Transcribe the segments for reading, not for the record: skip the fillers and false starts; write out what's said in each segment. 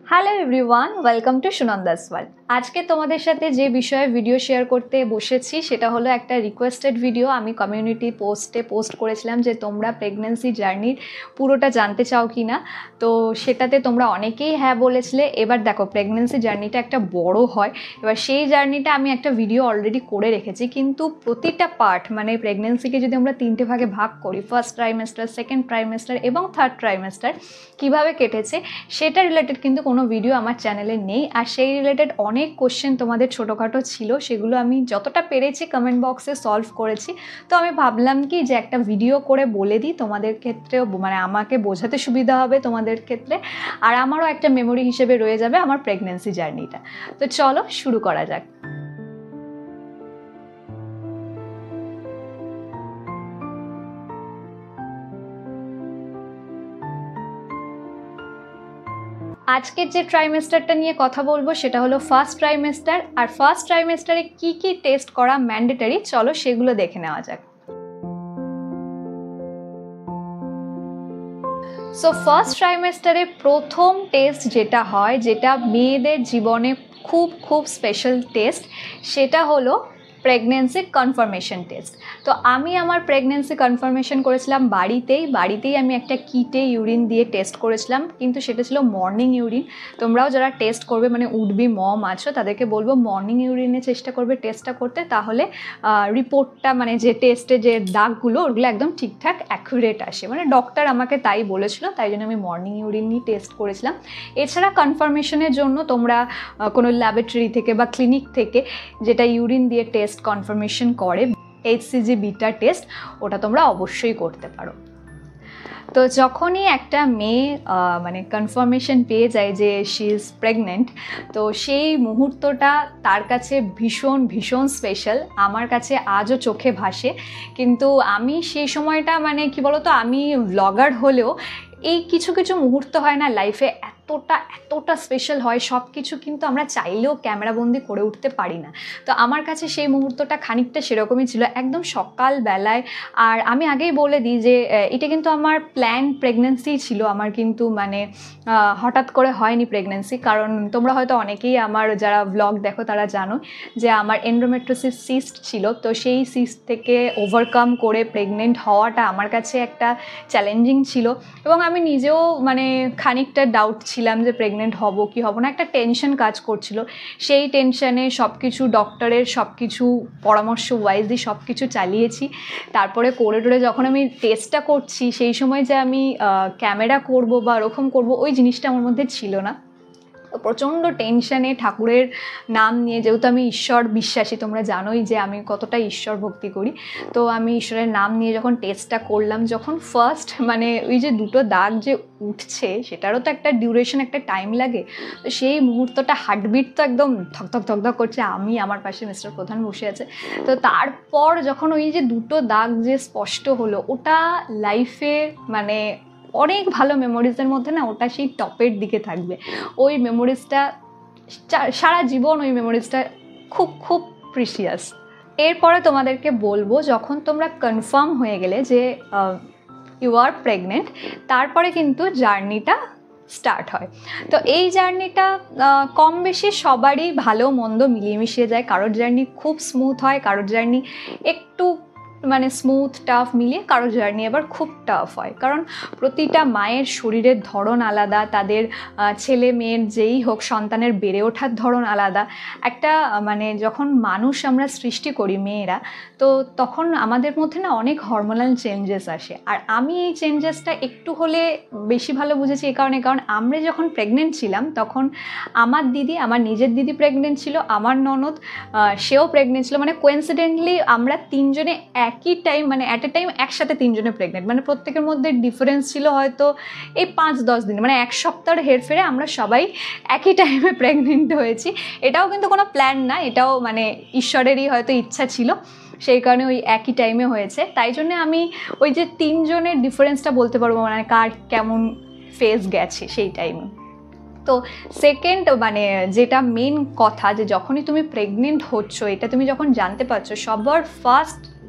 Hello everyone, welcome to Sunanda's world. আজকে তোমাদের সাথে যে বিষয়ে ভিডিও শেয়ার করতে বসেছি সেটা হলো একটা রিকোয়েস্টেড ভিডিও। আমি কমিউনিটি পোস্ট করেছিলাম যে তোমরা প্রেগনেন্সি জার্নির পুরোটা জানতে চাও কি না। তো সেটাতে তোমরা অনেকেই হ্যাঁ বলেছিলে। এবার দেখো, প্রেগনেন্সি জার্নিটা একটা বড় হয়। এবার সেই জার্নিটা আমি একটা ভিডিও অলরেডি করে রেখেছি, কিন্তু প্রতিটা পার্ট মানে প্রেগনেন্সিকে যদি আমরা তিনটে ভাগে ভাগ করি, ফার্স্ট ট্রাইমেস্টার, সেকেন্ড ট্রাইমেস্টার এবং থার্ড ট্রাইমেস্টার কীভাবে কেটেছে সেটা রিলেটেড কিন্তু কোনো ভিডিও আমার চ্যানেলে নেই। আর সেই রিলেটেড অনেক কোশ্চেন তোমাদের ছোটোখাটো ছিল, সেগুলো আমি যতটা পেরেছি কমেন্ট বক্সে সলভ করেছি। তো আমি ভাবলাম কি যে একটা ভিডিও করে বলে দিই, তোমাদের ক্ষেত্রেও মানে আমাকে বোঝাতে সুবিধা হবে তোমাদের ক্ষেত্রে, আর আমারও একটা মেমোরি হিসেবে রয়ে যাবে আমার প্রেগনেন্সি জার্নিটা। তো চলো শুরু করা যাক। আজকের যে ট্রাইমেস্টারটা নিয়ে কথা বলবো সেটা হলো ফার্স্ট ট্রাইমেস্টার। আর ফার্স্ট ট্রাইমেস্টারে কি কি টেস্ট করা ম্যান্ডেটরি, চলো সেগুলো দেখে নেওয়া যাক। সো ফার্স্ট ট্রাইমেস্টারে প্রথম টেস্ট যেটা হয়, যেটা মেয়েদের জীবনে খুব খুব স্পেশাল টেস্ট, সেটা হলো প্রেগনেন্সি কনফার্মেশন টেস্ট। তো আমি আমার প্রেগনেন্সি কনফার্মেশন করেছিলাম বাড়িতেই আমি একটা কিটে ইউরিন দিয়ে টেস্ট করেছিলাম, কিন্তু সেটা ছিল মর্নিং ইউরিন। তোমরাও যারা টেস্ট করবে মানে উড বি মম আছো, তাদেরকে বলবো মর্নিং ইউরিনে চেষ্টা করবে টেস্টটা করতে, তাহলে রিপোর্টটা মানে যে টেস্টে যে দাগগুলো ওগুলো একদম ঠিকঠাক অ্যাকুরেট আসে। মানে ডক্টর আমাকে তাই বলেছিল, তাই জন্য আমি মর্নিং ইউরিন নিয়ে টেস্ট করেছিলাম। এছাড়া কনফার্মেশনের জন্য তোমরা কোনো ল্যাবরেটরি থেকে বা ক্লিনিক থেকে যেটা ইউরিন দিয়ে টেস্ট কনফার্মেশন করে, HCG বিটা টেস্ট, ওটা তোমরা অবশ্যই করতে পারো। তো যখনই একটা মেয়ে মানে কনফার্মেশন পেয়ে যায় যে শি ইজ প্রেগনেন্ট, তো সেই মুহূর্তটা তার কাছে ভীষণ ভীষণ স্পেশাল। আমার কাছে আজও চোখে ভাসে। কিন্তু আমি সেই সময়টা মানে কি বলতো, আমি ব্লগার হলেও এই কিছু কিছু মুহূর্ত হয় না লাইফে, এতটা স্পেশাল হয়, সব কিছু কিন্তু আমরা চাইলেও ক্যামেরাবন্দি করে উঠতে পারি না। তো আমার কাছে সেই মুহূর্তটা খানিকটা সেরকমই ছিল, একদম সকালবেলায়। আর আমি আগেই বলে দিই যে এটা কিন্তু আমার প্ল্যান প্রেগনেন্সি ছিল, আমার কিন্তু মানে হঠাৎ করে হয়নি প্রেগনেন্সি। কারণ তোমরা হয়তো অনেকেই আমার যারা ব্লগ দেখো তারা জানো যে আমার এন্ডোমেট্রিওসিস সিস্ট ছিল। তো সেই সিস্ট থেকে ওভারকাম করে প্রেগনেন্ট হওয়াটা আমার কাছে একটা চ্যালেঞ্জিং ছিল, এবং আমি নিজেও মানে খানিকটা ডাউট ছিলাম যে প্রেগনেন্ট হব কি হব না, একটা টেনশন কাজ করছিল। সেই টেনশনে সব কিছু ডক্টরের সব কিছু পরামর্শ ওয়াইজই সব কিছু চালিয়েছি। তারপরে করে টোরে যখন আমি টেস্টটা করছি, সেই সময় যে আমি ক্যামেরা করব বা ওরকম করব, ওই জিনিসটা আমার মধ্যে ছিল না। প্রচণ্ড টেনশানে ঠাকুরের নাম নিয়ে, যেহেতু আমি ঈশ্বর বিশ্বাসী, তোমরা জানোই যে আমি কতটা ঈশ্বর ভক্তি করি, তো আমি ঈশ্বরের নাম নিয়ে যখন টেস্টটা করলাম, যখন ফার্স্ট মানে ওই যে দুটো দাগ যে উঠছে, সেটারও তো একটা ডিউরেশন, একটা টাইম লাগে। তো সেই মুহূর্তটা হার্টবিট তো একদম ধক করছে। আমি, আমার পাশে মিস্টার প্রধান বসে আছে। তো তারপর যখন ওই যে দুটো দাগ যে স্পষ্ট হলো, ওটা লাইফে মানে অনেক ভালো মেমোরিজের মধ্যে না, ওটা সেই টপের দিকে থাকবে। ওই মেমোরিজটা সারা জীবন, ওই মেমোরিজটা খুব খুব প্রিসিয়াস। এরপরে তোমাদেরকে বলবো, যখন তোমরা কনফার্ম হয়ে গেলে যে ইউ আর প্রেগনেন্ট, তারপরে কিন্তু জার্নিটা স্টার্ট হয়। তো এই জার্নিটা কম বেশি সবারই ভালো মন্দ মিলিয়ে মিশিয়ে যায়। কারোর জার্নি খুব স্মুথ হয়, কারোর জার্নি একটু মানে স্মুথ টাফ মিলিয়ে, কারো জার্নি আবার খুব টাফ হয়। কারণ প্রতিটা মায়ের শরীরের ধরন আলাদা, তাদের ছেলে মেয়ের যেই হোক সন্তানের বেড়ে ওঠার ধরন আলাদা। একটা মানে যখন মানুষ আমরা সৃষ্টি করি মেয়েরা, তো তখন আমাদের মধ্যে না অনেক হরমোনাল চেঞ্জেস আসে। আর আমি এই চেঞ্জেসটা একটু হলে বেশি ভালো বুঝেছি এই কারণে, কারণ আমরা যখন প্রেগনেন্ট ছিলাম তখন আমার দিদি, আমার নিজের দিদি প্রেগনেন্ট ছিল, আমার ননদ সেও প্রেগনেন্ট ছিল। মানে কোইন্সিডেন্টলি আমরা তিনজনে একই টাইম মানে অ্যাট এ টাইম একসাথে তিনজনে প্রেগনেন্ট। মানে প্রত্যেকের মধ্যে ডিফারেন্স ছিল হয়তো এই 5-10 দিন, মানে এক সপ্তাহের হেরফেরে আমরা সবাই একই টাইমে প্রেগনেন্ট হয়েছি। এটাও কিন্তু কোনো প্ল্যান না, এটাও মানে ঈশ্বরেরই হয়তো ইচ্ছা ছিল, সেই কারণে ওই একই টাইমে হয়েছে। তাই জন্য আমি ওই যে তিনজনের ডিফারেন্সটা বলতে পারবো, মানে কার কেমন ফেজ গেছে সেই টাইমে। তো সেকেন্ড মানে যেটা মেন কথা, যে যখনই তুমি প্রেগনেন্ট হচ্ছ, এটা তুমি যখন জানতে পারছো, সবার ফার্স্ট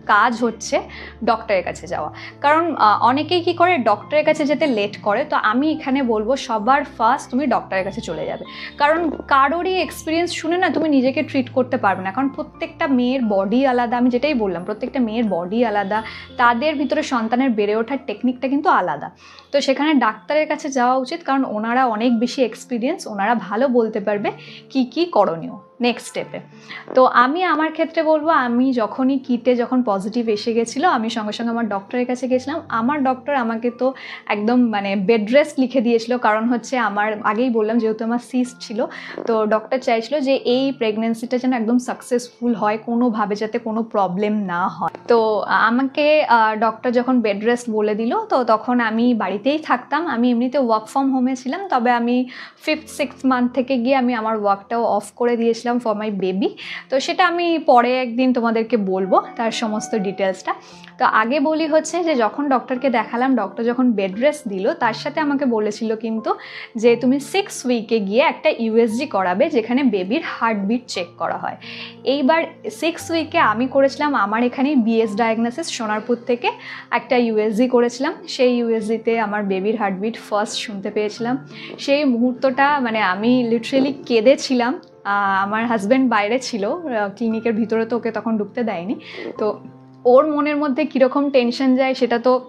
কাজ হচ্ছে ডক্টরের কাছে যাওয়া। কারণ অনেকেই কী করে ডক্টরের কাছে যেতে লেট করে, তো আমি এখানে বলবো সবার ফার্স্ট তুমি ডক্টরের কাছে চলে যাবে। কারণ কারোরই এক্সপিরিয়েন্স শুনে না তুমি নিজেকে ট্রিট করতে পারবে না, কারণ প্রত্যেকটা মেয়ের বডি আলাদা। আমি যেটাই বললাম, প্রত্যেকটা মেয়ের বডি আলাদা, তাদের ভিতরে সন্তানের বেড়ে ওঠার টেকনিকটা কিন্তু আলাদা। তো সেখানে ডাক্তারের কাছে যাওয়া উচিত, কারণ ওনারা অনেক বেশি এক্সপিরিয়েন্স, ওনারা ভালো বলতে পারবে কি কি করণীয় নেক্সট স্টেপে। তো আমি আমার ক্ষেত্রে বলবো, আমি যখনই কিটে যখন পজিটিভ এসে গেছিলো, আমি সঙ্গে সঙ্গে আমার ডক্টরের কাছে গেছিলাম। আমার ডক্টর আমাকে তো একদম মানে বেড রেস্ট লিখে দিয়েছিল, কারণ হচ্ছে আমার আগেই বললাম যেহেতু আমার সিস্ট ছিল, তো ডক্টর চাইছিল যে এই প্রেগনেন্সিটা যেন একদম সাকসেসফুল হয়, কোনোভাবে যাতে কোনো প্রবলেম না হয়। তো আমাকে ডক্টর যখন বেড রেস্ট বলে দিল, তো তখন আমি বাড়িতেই থাকতাম। আমি এমনিতে ওয়ার্ক ফ্রম হোমে ছিলাম, তবে আমি 5th-6th মান্থ থেকে গিয়ে আমি আমার ওয়ার্কটাও অফ করে দিয়েছিলাম ফর মাই বেবি। তো সেটা আমি পরে একদিন তোমাদেরকে বলবো তার সমস্ত ডিটেলসটা। তো আগে বলি হচ্ছে যে যখন ডক্টরকে দেখালাম, ডক্টর যখন বেড রেস্ট দিল, তার সাথে আমাকে বলেছিল কিন্তু যে তুমি 6 উইকে গিয়ে একটা ইউএসজি করাবে, যেখানে বেবির হার্টবিট চেক করা হয়। এইবার 6 উইকে আমি করেছিলাম আমার এখানে বিএস ডায়াগনোসিস সোনারপুর থেকে একটা ইউএসজি করেছিলাম। সেই ইউএসজিতে আমার বেবির হার্টবিট ফার্স্ট শুনতে পেয়েছিলাম। সেই মুহূর্তটা মানে আমি লিটারেলি কেঁদেছিলাম। আমার হাজব্যান্ড বাইরে ছিল, ক্লিনিকের ভিতরে তো ওকে তখন ঢুকতে দেয়নি। তো ওর মনের মধ্যে কীরকম টেনশন যায় সেটা তো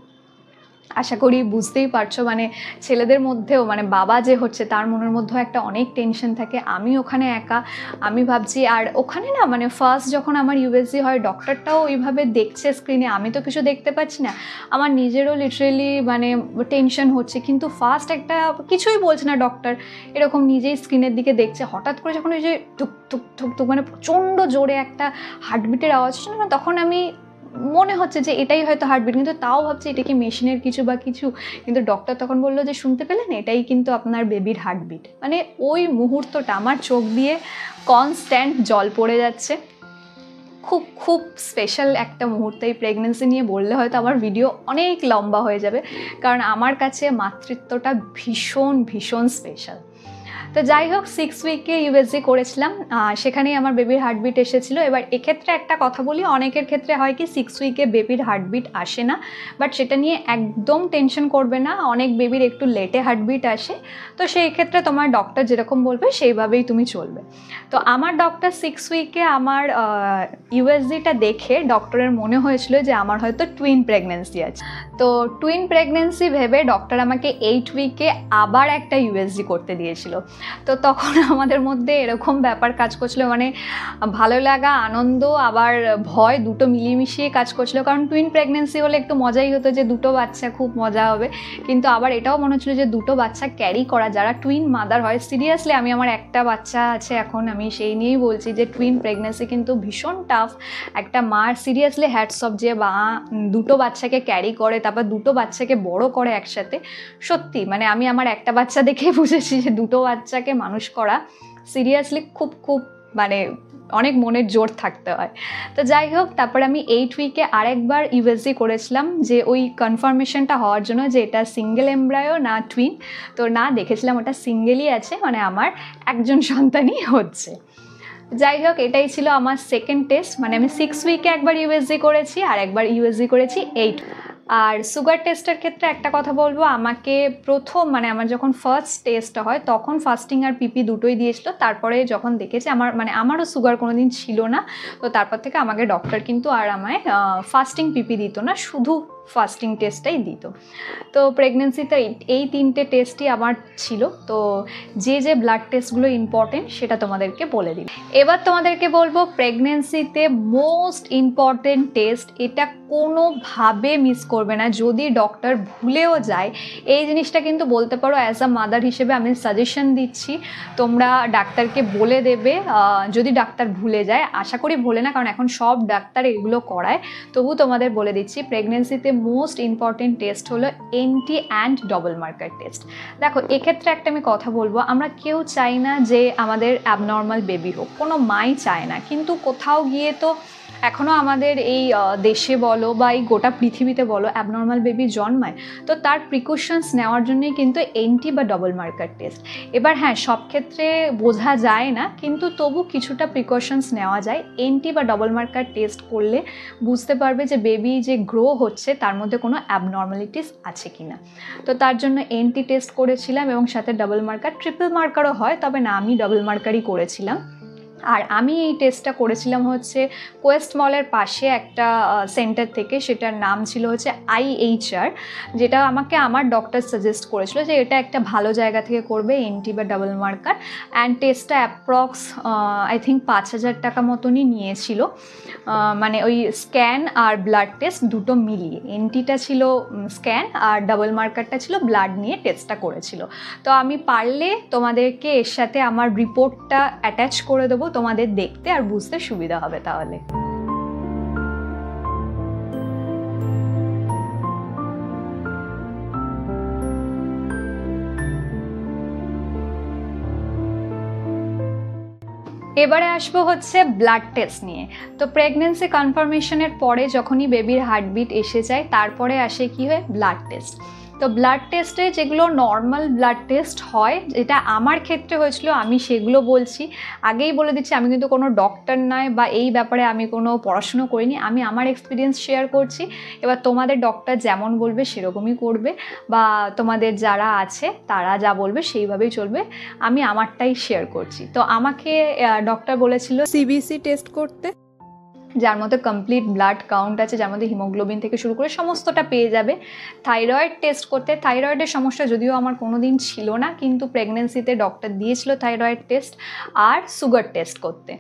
আশা করি বুঝতেই পারছো। মানে ছেলেদের মধ্যেও মানে বাবা যে হচ্ছে তার মনের মধ্যেও একটা অনেক টেনশন থাকে। আমি ওখানে একা, আমি ভাবছি, আর ওখানে না মানে ফার্স্ট যখন আমার ইউএসজি হয়, ডক্টরটাও ওইভাবে দেখছে স্ক্রিনে, আমি তো কিছু দেখতে পাচ্ছি না। আমার নিজেরও লিটারেলি মানে টেনশন হচ্ছে, কিন্তু ফার্স্ট একটা কিছুই বলছে না ডক্টর, এরকম নিজেই স্ক্রিনের দিকে দেখছে। হঠাৎ করে যখন ওই যে টুক টুক টুক টুক মানে প্রচণ্ড জোরে একটা হার্টবিটের আওয়াজ ছিল না, তখন আমি মনে হচ্ছে যে এটাই হয়তো হার্টবিট, কিন্তু তাও ভাবছি এটা কি মেশিনের কিছু বা কিছু। কিন্তু ডক্টর তখন বললো যে শুনতে পেলেন, এটাই কিন্তু আপনার বেবির হার্টবিট। মানে ওই মুহূর্তটা আমার চোখ দিয়ে কনস্ট্যান্ট জল পড়ে যাচ্ছে। খুব খুব স্পেশাল একটা মুহূর্ত। এই প্রেগনেন্সি নিয়ে বললে হয়তো আমার ভিডিও অনেক লম্বা হয়ে যাবে, কারণ আমার কাছে মাতৃত্বটা ভীষণ ভীষণ স্পেশাল। তো যাই হোক, 6 উইকে ইউএসজি করেছিলাম, সেখানেই আমার বেবির হার্টবিট এসেছিলো। এবার এক্ষেত্রে একটা কথা বলি, অনেকের ক্ষেত্রে হয় কি 6 উইকে বেবির হার্টবিট আসে না, বাট সেটা নিয়ে একদম টেনশন করবে না। অনেক বেবির একটু লেটে হার্টবিট আসে, তো সেই ক্ষেত্রে তোমার ডক্টর যেরকম বলবে সেইভাবেই তুমি চলবে। তো আমার ডক্টর 6 উইকে আমার ইউএসজিটা দেখে ডক্টরের মনে হয়েছিল যে আমার হয়তো টুইন প্রেগনেন্সি আছে। তো টুইন প্রেগনেন্সি ভেবে ডক্টর আমাকে 8 উইকে আবার একটা ইউএসজি করতে দিয়েছিল। তো তখন আমাদের মধ্যে এরকম ব্যাপার কাজ করছিল, মানে ভালো লাগা, আনন্দ, আবার ভয় দুটো মিলিয়ে কাজ করছিল। কারণ টুইন প্রেগনেন্সি হলে একটু মজাই হতো যে দুটো বাচ্চা, খুব মজা হবে। কিন্তু আবার এটাও মনে হচ্ছিলো যে দুটো বাচ্চা ক্যারি করা, যারা টুইন মাদার হয়, সিরিয়াসলি আমি আমার একটা বাচ্চা আছে এখন, আমি সেই নিয়েই বলছি যে টুইন প্রেগনেন্সি কিন্তু ভীষণ টাফ। একটা মার সিরিয়াসলি হ্যাটস অফ, যে বা দুটো বাচ্চাকে ক্যারি করে, তারপর দুটো বাচ্চাকে বড় করে একসাথে। সত্যি মানে আমি আমার একটা বাচ্চা দেখেই বুঝেছি যে দুটো বাচ্চাকে মানুষ করা সিরিয়াসলি খুব খুব মানে অনেক মনের জোর থাকতে হয়। তো যাই হোক, তারপর আমি 8 উইকে আরেকবার ইউএসজি করেছিলাম, যে ওই কনফার্মেশনটা হওয়ার জন্য যে এটা সিঙ্গেল এমব্রায়ো না টুইন। তো না, দেখেছিলাম ওটা সিঙ্গেলই আছে, মানে আমার একজন সন্তানই হচ্ছে। যাই হোক, এটাই ছিল আমার সেকেন্ড টেস্ট। মানে আমি 6 উইকে একবার ইউএসজি করেছি, আর একবার ইউএসজি করেছি 8। আর সুগার টেস্টের ক্ষেত্রে একটা কথা বলবো, আমাকে প্রথম মানে আমার যখন ফার্স্ট টেস্টটা হয় তখন ফাস্টিং আর পিপি দুটোই দিয়েছিল। তারপরে যখন দেখেছি আমারও সুগার কোনো দিন ছিল না, তো তারপর থেকে আমাকে ডক্টর কিন্তু আর আমায় ফাস্টিং পিপি দিত না, শুধু ফাস্টিং টেস্টটাই দিত। তো প্রেগনেন্সিতে এই 3টে টেস্টই আমার ছিল। তো যে যে ব্লাড টেস্টগুলো ইম্পর্টেন্ট সেটা তোমাদেরকে বলে দিই। এবার তোমাদেরকে বলবো প্রেগনেন্সিতে মোস্ট ইম্পর্টেন্ট টেস্ট, এটা কোনোভাবে মিস করবে না। যদি ডক্টর ভুলেও যায়, এই জিনিসটা কিন্তু বলতে পারো অ্যাজ আ মাদার হিসেবে আমি সাজেশন দিচ্ছি, তোমরা ডাক্তারকে বলে দেবে। যদি ডাক্তার ভুলে যায়, আশা করি ভুলে না, কারণ এখন সব ডাক্তার এগুলো করায়, তবু তোমাদের বলে দিচ্ছি, প্রেগনেন্সিতে মোস্ট ইম্পর্টেন্ট টেস্ট হলো NT and double marker test. দেখো, এক্ষেত্রে একটা আমি কথা বলবো, আমরা কেউ চাই না যে আমাদের অ্যাবনর্মাল বেবি হোক, কোনো মাই চায় না, কিন্তু কোথাও গিয়ে তো এখনও আমাদের এই দেশে বলো বা এই গোটা পৃথিবীতে বলো অ্যাবনর্মাল বেবি জন্মায়, তো তার প্রিকশনস নেওয়ার জন্যই কিন্তু এনটি বা ডবল মার্কার টেস্ট। এবার হ্যাঁ, সব ক্ষেত্রে বোঝা যায় না, কিন্তু তবু কিছুটা প্রিকশনস নেওয়া যায়। এনটি বা ডবল মার্কার টেস্ট করলে বুঝতে পারবে যে বেবি যে গ্রো হচ্ছে তার মধ্যে কোনো অ্যাবনর্মালিটিস আছে কি না। তো তার জন্য এনটি টেস্ট করেছিলাম এবং সাথে ডাবল মার্কার, ট্রিপল মার্কারও হয়, তবে না আমি ডাবল মার্কারই করেছিলাম। আর আমি এই টেস্টটা করেছিলাম হচ্ছে কোয়েস্ট মলের পাশে একটা সেন্টার থেকে, সেটার নাম ছিল হচ্ছে IHR, যেটা আমাকে আমার ডক্টর সাজেস্ট করেছিল যে এটা একটা ভালো জায়গা থেকে করবে এনটি বা ডাবল মার্কার। অ্যান্ড টেস্টটা অ্যাপ্রক্স আই থিঙ্ক 5,000 টাকা মতনই নিয়েছিল, মানে ওই স্ক্যান আর ব্লাড টেস্ট দুটো মিলিয়ে। এনটিটা ছিল স্ক্যান আর ডাবল মার্কারটা ছিল ব্লাড নিয়ে টেস্টটা করেছিল। তো আমি পারলে তোমাদেরকে এর সাথে আমার রিপোর্টটা অ্যাটাচ করে দেবো, তোমাদের দেখতে আর বুঝতে সুবিধা হবে তাহলে। এবারে আসবো হচ্ছে ব্লাড টেস্ট নিয়ে। তো প্রেগনেন্সি কনফার্মেশনের পরে যখনই বেবির হার্টবিট এসে যায়, তারপরে আসে কি হয়, ব্লাড টেস্ট। তো ব্লাড টেস্টে যেগুলো নর্মাল ব্লাড টেস্ট হয়, যেটা আমার ক্ষেত্রে হয়েছিল আমি সেগুলো বলছি। আগেই বলে দিচ্ছি, আমি কিন্তু কোনো ডক্টর নয় বা এই ব্যাপারে আমি কোনো পড়াশুনো করিনি, আমি আমার এক্সপিরিয়েন্স শেয়ার করছি। এবার তোমাদের ডক্টর যেমন বলবে সেরকমই করবে, বা তোমাদের যারা আছে তারা যা বলবে সেইভাবেই চলবে। আমি আমারটাই শেয়ার করছি। তো আমাকে ডক্টর বলেছিল সিবিসি টেস্ট করতে, যার মধ্যে কমপ্লিট ব্লাড কাউন্ট আছে, যার মধ্যে হিমোগ্লোবিন থেকে শুরু করে সমস্তটা পেয়ে যাবে। থাইরয়েড টেস্ট করতে, থাইরয়েডের সমস্যা যদিও আমার কোনো দিন ছিল না, কিন্তু প্রেগনেন্সিতে ডক্টর দিয়েছিল থাইরয়েড টেস্ট আর সুগার টেস্ট করতে।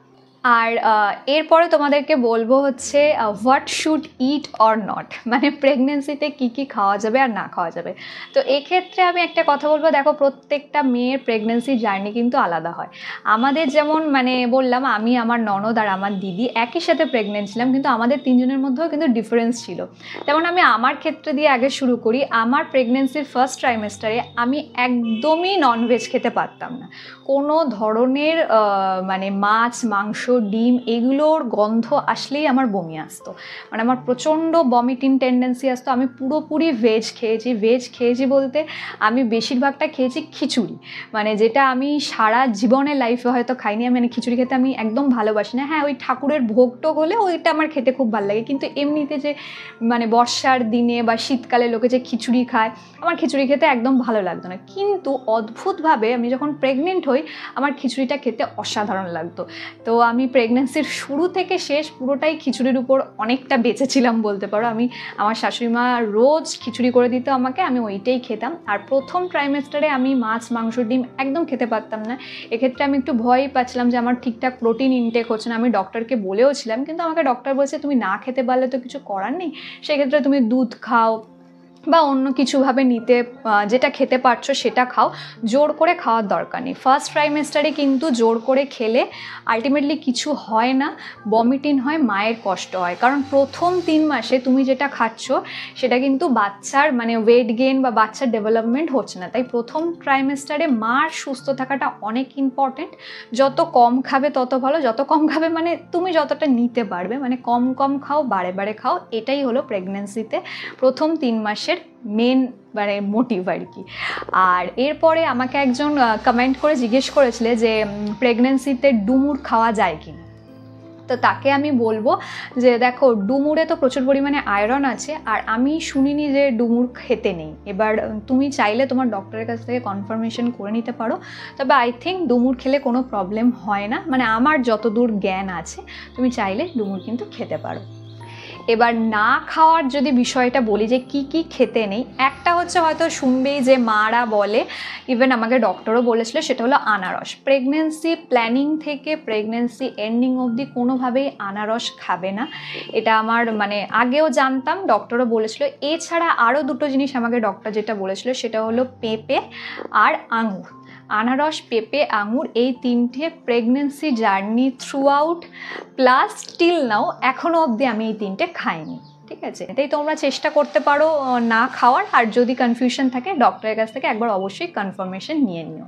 আর এরপরে তোমাদেরকে বলবো হচ্ছে what should eat or not, মানে প্রেগনেন্সিতে কী কী খাওয়া যাবে আর না খাওয়া যাবে। তো এক্ষেত্রে আমি একটা কথা বলবো, দেখো প্রত্যেকটা মেয়ের প্রেগনেন্সি জার্নি কিন্তু আলাদা হয়। আমাদের যেমন মানে বললাম, আমি, আমার ননদ আর আমার দিদি একই সাথে প্রেগনেন্ট ছিলাম, কিন্তু আমাদের তিনজনের মধ্যেও কিন্তু ডিফারেন্স ছিল। যেমন আমি আমার ক্ষেত্রে দিয়ে আগে শুরু করি। আমার প্রেগনেন্সির ফার্স্ট ট্রাইমেস্টারে আমি একদমই ননভেজ খেতে পারতাম না। কোনো ধরনের মানে মাছ, মাংস, ডিম এগুলোর গন্ধ আসলেই আমার বমি আসতো, মানে আমার প্রচণ্ড ভমিটিং টেন্ডেন্সি আসতো। আমি পুরোপুরি ভেজ খেয়েছি বলতে আমি বেশিরভাগটা খেয়েছি খিচুড়ি, মানে যেটা আমি সারা জীবনের লাইফে হয়তো খাইনি। আমি মানে খিচুড়ি খেতে আমি একদম ভালোবাসি না। হ্যাঁ, ওই ঠাকুরের ভোগটো হলে ওইটা আমার খেতে খুব ভালো লাগে, কিন্তু এমনিতে যে মানে বর্ষার দিনে বা শীতকালে লোকে যে খিচুড়ি খায়, আমার খিচুড়ি খেতে একদম ভালো লাগতো না। কিন্তু অদ্ভুতভাবে আমি যখন প্রেগনেন্ট হই, আমার খিচুড়িটা খেতে অসাধারণ লাগতো। তো আমি প্রেগনেন্সির শুরু থেকে শেষ পুরোটাই খিচুড়ির উপর অনেকটা বেঁচেছিলাম বলতে পারো। আমার শাশুড়ি মা রোজ খিচুড়ি করে দিত আমাকে, আমি ওইটাই খেতাম। আর প্রথম ট্রাইমেস্টারে আমি মাছ, মাংস, ডিম একদম খেতে পারতাম না। এক্ষেত্রে আমি একটু ভয়ই পাচ্ছিলাম যে আমার ঠিকঠাক প্রোটিন ইনটেক হচ্ছে না। আমি ডক্টরকে বলেও ছিলাম, কিন্তু আমাকে ডক্টর বলছে তুমি না খেতে পারলে তো কিছু করার নেই, সেক্ষেত্রে তুমি দুধ খাও বা অন্য কিছুভাবে নিতে, যেটা খেতে পারছো সেটা খাও, জোর করে খাওয়ার দরকার নেই। ফার্স্ট ট্রাইমেস্টারে কিন্তু জোর করে খেলে আলটিমেটলি কিছু হয় না, ভমিটিং হয়, মায়ের কষ্ট হয়। কারণ প্রথম 3 মাসে তুমি যেটা খাচ্ছ সেটা কিন্তু বাচ্চার মানে ওয়েট গেইন বা বাচ্চার ডেভেলপমেন্ট হচ্ছে না। তাই প্রথম ট্রাইমেস্টারে মার সুস্থ থাকাটা অনেক ইম্পর্টেন্ট। যত কম খাবে তত ভালো, যত কম খাবে মানে তুমি যতটা নিতে পারবে, মানে কম কম খাও, বারে বারে খাও, এটাই হলো প্রেগনেন্সিতে প্রথম 3 মাসের মেন মানে মোটিভ আর কি। আর এরপরে আমাকে একজন কমেন্ট করে জিজ্ঞেস করেছিলে যে প্রেগনেন্সিতে ডুমুর খাওয়া যায় কি। তো তাকে আমি বলবো যে দেখো, ডুমুরে তো প্রচুর পরিমাণে আয়রন আছে, আর আমি শুনিনি যে ডুমুর খেতে নেই। এবার তুমি চাইলে তোমার ডক্টরের কাছ থেকে কনফার্মেশন করে নিতে পারো, তবে আই থিঙ্ক ডুমুর খেলে কোনো প্রবলেম হয় না, মানে আমার যতদূর জ্ঞান আছে তুমি চাইলে ডুমুর কিন্তু খেতে পারো। এবার না খাওয়ার যদি বিষয়টা বলি যে কি কি খেতে নেই, একটা হচ্ছে হয়তো শুনবেই যে মারা বলে, ইভেন আমাকে ডক্টরও বলেছিল, সেটা হলো আনারস। প্রেগনেন্সি প্ল্যানিং থেকে প্রেগনেন্সি এন্ডিং অবধি কোনোভাবেই আনারস খাবে না, এটা আমার মানে আগেও জানতাম, ডক্টরও বলেছিল। এছাড়া আরও দুটো জিনিস আমাকে ডক্টর যেটা বলেছিল সেটা হলো পেঁপে আর আঙুর। আনারস, পেঁপে, আঙুর এই তিনটে pregnancy journey throughout plus till now এখনও অবধি আমি এই তিনটে খাইনি, ঠিক আছে। তাই তোমরা চেষ্টা করতে পারো না খাওয়ার, আর যদি কনফিউশন থাকে ডক্টরের কাছ থেকে একবার অবশ্যই কনফার্মেশন নিয়ে নিও।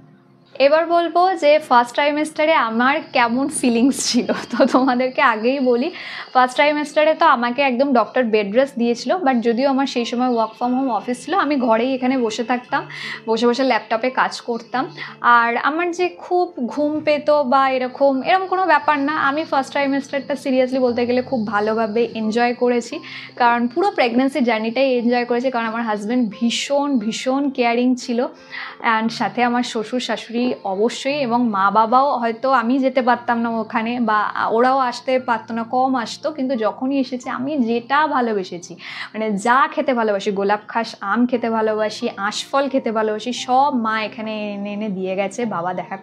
এবার বলবো যে ফার্স্ট ট্রাইমেস্টারে আমার কেমন ফিলিংস ছিল। তো তোমাদেরকে আগেই বলি, ফার্স্ট ট্রাইমেস্টারে তো আমাকে একদম ডক্টর বেড রেস্ট দিয়েছিল, বাট যদিও আমার সেই সময় ওয়ার্ক ফ্রম হোম অফিস ছিল, আমি ঘরেই এখানে বসে থাকতাম, বসে বসে ল্যাপটপে কাজ করতাম। আর আমার যে খুব ঘুম পেতো বা এরকম কোনো ব্যাপার না। আমি ফার্স্ট ট্রাইমেস্টারটা সিরিয়াসলি বলতে গেলে খুব ভালোভাবে এনজয় করেছি, কারণ পুরো প্রেগনেন্সি জার্নিটাই এনজয় করেছি, কারণ আমার হাজব্যান্ড ভীষণ ভীষণ কেয়ারিং ছিল। অ্যান্ড সাথে আমার শ্বশুর শাশুড়ি অবশ্যই, এবং মা বাবাও, হয়তো আমি যেতে পারতাম না ওখানে বা ওরাও আসতে পারতো না, কম আসতো, কিন্তু যখনই এসেছে আমি যেটা ভালোবেসেছি, মানে যা খেতে ভালোবাসি, গোলাপ খাস আম খেতে ভালোবাসি, আঁশফল খেতে ভালোবাসি, সব মা এখানে এনে এনে দিয়ে গেছে। বাবা দেখা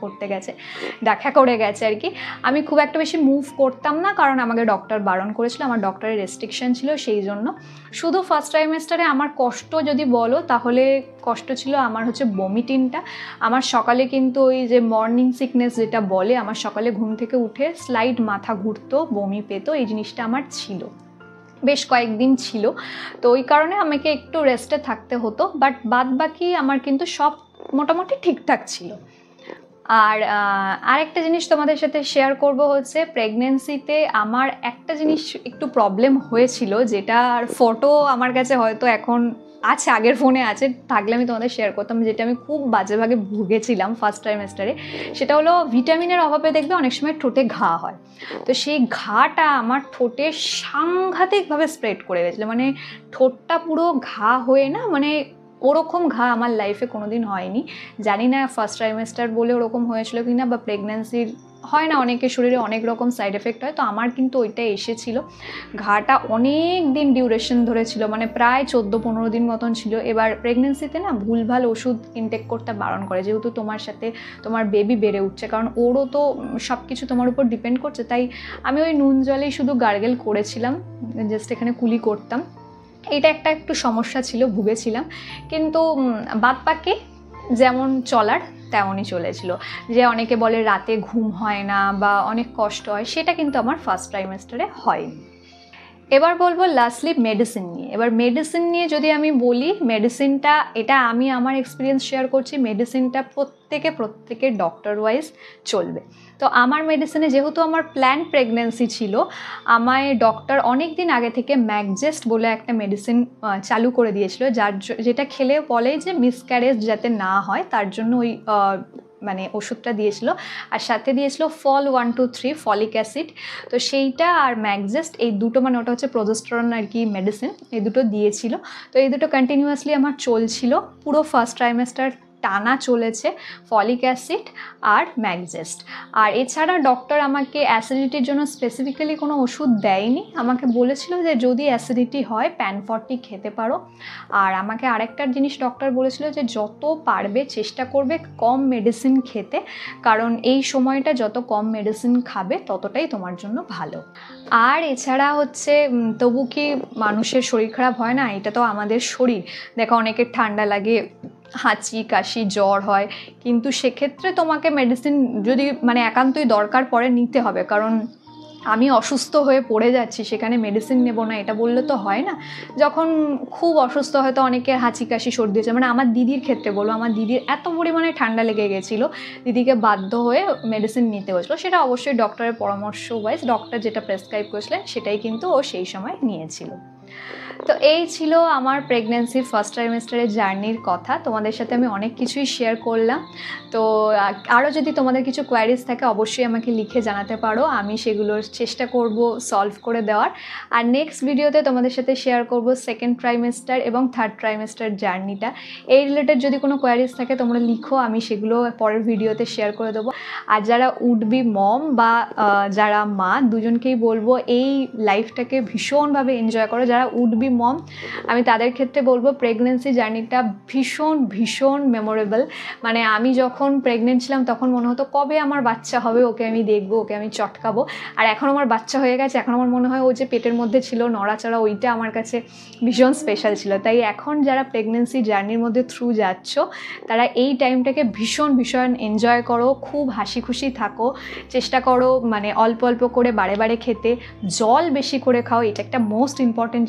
করে গেছে আর কি। আমি খুব একটা বেশি মুভ করতাম না, কারণ আমাকে ডক্টর বারণ করেছিল, আমার ডক্টরের রেস্ট্রিকশন ছিল, সেই জন্য। শুধু ফার্স্ট ট্রাইমেস্টারে আমার কষ্ট যদি বলো তাহলে কষ্ট ছিল আমার হচ্ছে বমিটিনটা। আমার সকালে কিন্তু ওই যে মর্নিং সিকনেস যেটা বলে, আমার সকালে ঘুম থেকে উঠে স্লাইড মাথা ঘুরতো, বমি পেতো, এই জিনিসটা আমার ছিল, বেশ কয়েকদিন ছিল। তো ওই কারণে আমাকে একটু রেস্টে থাকতে হতো, বাট বাদ বাকি আমার কিন্তু সব মোটামুটি ঠিকঠাক ছিল। আর আরেকটা জিনিস তোমাদের সাথে শেয়ার করব হচ্ছে, প্রেগনেন্সিতে আমার একটা জিনিস একটু প্রবলেম হয়েছিল, যেটার ফটো আমার কাছে হয়তো এখন আছে, আগের ফোনে আছে, থাকলে আমি তোমাদের শেয়ার করতাম, যেটা আমি খুব বাজেভাগে ভুগেছিলাম ফার্স্ট ট্রাইমেস্টারে। সেটা হলো ভিটামিনের অভাবে দেখবে অনেক সময় ঠোঁটে ঘা হয়, তো সেই ঘাটা আমার ঠোঁটে সাংঘাতিকভাবে স্প্রেড করে গেছিলো, মানে ঠোঁটটা পুরো ঘা হয়ে না, মানে ওরকম ঘা আমার লাইফে কোনোদিন হয়নি। জানি না ফার্স্ট ট্রাইমেস্টার বলে ওরকম হয়েছিল কি না, বা প্রেগনেন্সির হয় না, অনেকের শরীরে অনেক রকম সাইড এফেক্ট হয়, তো আমার কিন্তু ওইটা এসেছিলো। ঘাটা অনেক দিন ডিউরেশন ধরেছিল, মানে প্রায় 14-15 দিন মতন ছিল। এবার প্রেগনেন্সিতে না ভুলভাল ওষুধ ইনটেক করতে বারণ করে, যেহেতু তোমার সাথে তোমার বেবি বেড়ে উঠছে, কারণ ওরও তো সব কিছু তোমার উপর ডিপেন্ড করছে। তাই আমি ওই নুন জলেই শুধু গার্গেল করেছিলাম, জাস্ট এখানে কুলি করতাম। এটা একটু সমস্যা ছিল, ভুগেছিলাম, কিন্তু বাদ বাকি যেমন চলার তেমনই চলেছিল। যে অনেকে বলে রাতে ঘুম হয় না বা অনেক কষ্ট হয়, সেটা কিন্তু আমার ফার্স্ট ট্রাইমেস্টারে হয়নি। এবার বলবো লাস্টলি মেডিসিন নিয়ে। এবার মেডিসিন নিয়ে যদি আমি বলি, মেডিসিনটা, এটা আমি আমার এক্সপিরিয়েন্স শেয়ার করছি, মেডিসিনটা প্রত্যেকের ডক্টর ওয়াইজ চলবে। তো আমার মেডিসিনে, যেহেতু আমার প্ল্যান প্রেগনেন্সি ছিল, আমায় ডক্টর অনেক দিন আগে থেকে ম্যাকজেস্ট বলে একটা মেডিসিন চালু করে দিয়েছিল, যেটা খেলে বলে যে মিসক্যারেজ যাতে না হয় তার জন্য ওই মানে ওষুধটা দিয়েছিল। আর সাথে দিয়েছিল ফল 1-2-3 ফলিক অ্যাসিড। তো সেইটা আর ম্যাকজেস্ট, এই দুটো, মানে ওটা হচ্ছে প্রোজেস্টেরন আর কি মেডিসিন, এই দুটো দিয়েছিল। তো এই দুটো কন্টিনিউয়াসলি আমার চলছিল পুরো ফার্স্ট ট্রাইমেস্টার, টানা চলেছে, ফলিক অ্যাসিড আর ম্যাকজেস্ট। আর এছাড়া ডক্টর আমাকে অ্যাসিডিটির জন্য স্পেসিফিক্যালি কোনো ওষুধ দেয়নি, আমাকে বলেছিল যে যদি অ্যাসিডিটি হয় প্যান40 খেতে পারো। আর আমাকে আরেকটা জিনিস ডক্টর বলেছিল যে যত পারবে চেষ্টা করবে কম মেডিসিন খেতে, কারণ এই সময়টা যত কম মেডিসিন খাবে ততটাই তোমার জন্য ভালো। আর এছাড়া হচ্ছে, তবু কি মানুষের শরীর খারাপ হয় না? এটা তো আমাদের শরীর। দেখো অনেকের ঠান্ডা লাগে, হাঁচি কাশি জ্বর হয়, কিন্তু সেক্ষেত্রে তোমাকে মেডিসিন যদি মানে একান্তই দরকার পড়ে নিতে হবে, কারণ আমি অসুস্থ হয়ে পড়ে যাচ্ছি সেখানে মেডিসিন নেব না এটা বললে তো হয় না। যখন খুব অসুস্থ হয়তো অনেকের হাঁচি কাশি সর্দি হয়েছে, মানে আমার দিদির ক্ষেত্রে বলবো, আমার দিদির এত পরিমাণে ঠান্ডা লেগে গেছিলো, দিদিকে বাধ্য হয়ে মেডিসিন নিতে হয়েছিলো। সেটা অবশ্যই ডক্টরের পরামর্শ ওয়াইজ, ডক্টর যেটা প্রেসক্রাইব করেছিলেন সেটাই কিন্তু ও সেই সময় নিয়েছিল। তো এই ছিল আমার প্রেগনেন্সির ফার্স্ট ট্রাইমেস্টারের জার্নির কথা। তোমাদের সাথে আমি অনেক কিছুই শেয়ার করলাম। তো আরও যদি তোমাদের কিছু কোয়ারিজ থাকে অবশ্যই আমাকে লিখে জানাতে পারো, আমি সেগুলোর চেষ্টা করব সলভ করে দেওয়ার। আর নেক্সট ভিডিওতে তোমাদের সাথে শেয়ার করব সেকেন্ড ট্রাইমেস্টার এবং থার্ড ট্রাইমেস্টার জার্নিটা। এই রিলেটেড যদি কোনো কোয়ারিজ থাকে তোমরা লিখো, আমি সেগুলো পরের ভিডিওতে শেয়ার করে দেবো। আর যারা উড বি মম বা যারা মা, দুজনকেই বলবো এই লাইফটাকে ভীষণভাবে এনজয় করো। যারা উড বি মম, আমি তাদের ক্ষেত্রে বলবো প্রেগনেন্সি জার্নিটা ভীষণ ভীষণ মেমোরেবল। মানে আমি যখন প্রেগনেন্ট ছিলাম তখন মনে হতো কবে আমার বাচ্চা হবে, ওকে আমি দেখবো, ওকে আমি চটকাবো। আর এখন আমার বাচ্চা হয়ে গেছে, এখন আমার মনে হয় ও যে পেটের মধ্যে ছিল নড়াচড়া, ওইটা আমার কাছে ভীষণ স্পেশাল ছিল। তাই এখন যারা প্রেগনেন্সি জার্নির মধ্যে থ্রু যাচ্ছ তারা এই টাইমটাকে ভীষণ ভীষণ এনজয় করো, খুব হাসি খুশি থাকো, চেষ্টা করো মানে অল্প অল্প করে বারে বারে খেতে, জল বেশি করে খাও। এটা একটা মোস্ট ইম্পর্টেন্ট জিনিস, যে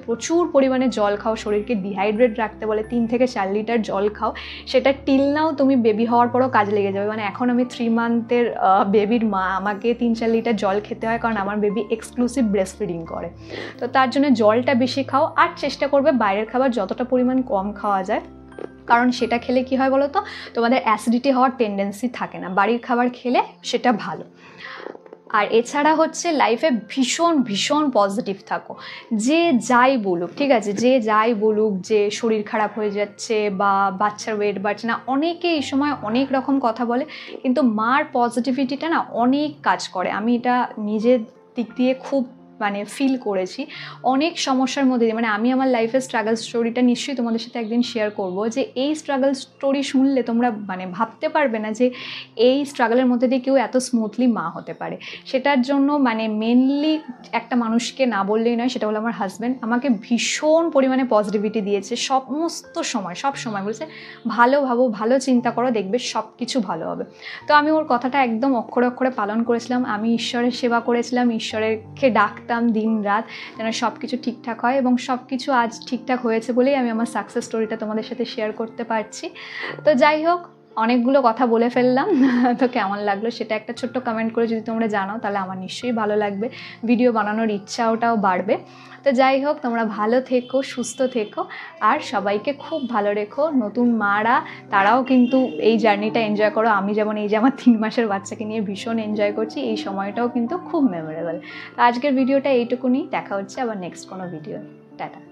প্রচুর পরিমাণে জল খাও, শরীরকে ডিহাইড্রেট রাখতে বলে 3 থেকে 4 লিটার জল খাও, সেটা টিল নাও তুমি বেবি হওয়ার পরও কাজে লেগে যাবে। মানে এখন আমি 3 মান্থের বেবির মা, আমাকে 3-4 লিটার জল খেতে হয়, কারণ আমার বেবি এক্সক্লুসিভ ব্রেস্ট ফিডিং করে। তো তার জন্য জলটা বেশি খাও, আর চেষ্টা করবে বাইরের খাবার যতটা পরিমাণ কম খাওয়া যায়, কারণ সেটা খেলে কি হয় বলো তো, তোমাদের অ্যাসিডিটি হওয়ার টেন্ডেন্সি থাকে না, বাড়ির খাবার খেলে সেটা ভালো। আর এছাড়া হচ্ছে লাইফে ভীষণ ভীষণ পজিটিভ থাকো, যে যাই বলুক, ঠিক আছে, যে যাই বলুক যে শরীর খারাপ হয়ে যাচ্ছে বা বাচ্চার ওয়েট বাড়ছে না, অনেকে এই সময় অনেক রকম কথা বলে, কিন্তু মার পজিটিভিটিটা না অনেক কাজ করে। আমি এটা নিজের দিক দিয়ে খুব মানে ফিল করেছি অনেক সমস্যার মধ্যে দিয়ে। মানে আমি আমার লাইফের স্ট্রাগল স্টোরিটা নিশ্চয়ই তোমাদের সাথে একদিন শেয়ার করব, যে এই স্ট্রাগল স্টোরি শুনলে তোমরা মানে ভাবতে পারবে না যে এই স্ট্রাগলের মধ্যে দিয়ে কেউ এত স্মুথলি মা হতে পারে। সেটার জন্য মানে মেনলি একটা মানুষকে না বললেই নয়, সেটা হলো আমার হাজব্যান্ড। আমাকে ভীষণ পরিমাণে পজিটিভিটি দিয়েছে সমস্ত সময়, সব সময় বলছে ভালো ভাবো, ভালো চিন্তা করো, দেখবে সব কিছু ভালো হবে। তো আমি ওর কথাটা একদম অক্ষরে অক্ষরে পালন করেছিলাম। আমি ঈশ্বরের সেবা করেছিলাম, ঈশ্বরকে ডাকতাম দিন রাত যেন সব কিছু ঠিকঠাক হয়, এবং সব কিছু আজ ঠিকঠাক হয়েছে বলেই আমি আমার সাকসেস স্টোরিটা তোমাদের সাথে শেয়ার করতে পারছি। তো যাই হোক, অনেকগুলো কথা বলে ফেললাম, তো কেমন লাগলো সেটা একটা ছোট্ট কমেন্ট করে যদি তোমরা জানাও, তাহলে আমার নিশ্চয়ই ভালো লাগবে, ভিডিও বানানোর ইচ্ছাটাও বাড়বে। তো যাই হোক, তোমরা ভালো থেকো, সুস্থ থেকো, আর সবাইকে খুব ভালো রেখো। নতুন মারা তারাও কিন্তু এই জার্নিটা এনজয় করো, আমি যেমন এই যে আমার 3 মাসের বাচ্চাকে নিয়ে ভীষণ এনজয় করছি, এই সময়টাও কিন্তু খুব মেমোরেবল। তো আজকের ভিডিওটা এইটুকুনি, দেখা হচ্ছে আবার নেক্সট কোনো ভিডিও। টাটা।